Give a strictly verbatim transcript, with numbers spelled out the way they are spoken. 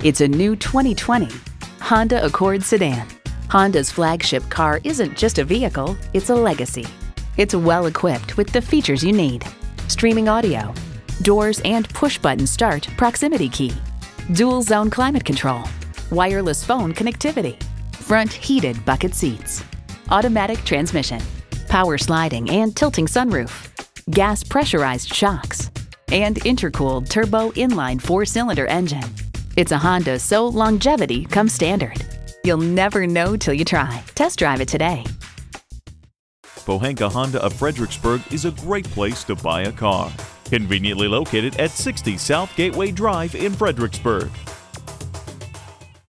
It's a new twenty twenty Honda Accord sedan. Honda's flagship car isn't just a vehicle, it's a legacy. It's well equipped with the features you need: streaming audio, doors and push-button start proximity key, dual zone climate control, wireless phone connectivity, front heated bucket seats, automatic transmission, power sliding and tilting sunroof, gas pressurized shocks, and intercooled turbo inline four-cylinder engine. It's a Honda, so longevity comes standard. You'll never know till you try. Test drive it today. Pohanka Honda of Fredericksburg is a great place to buy a car. Conveniently located at sixty South Gateway Drive in Fredericksburg.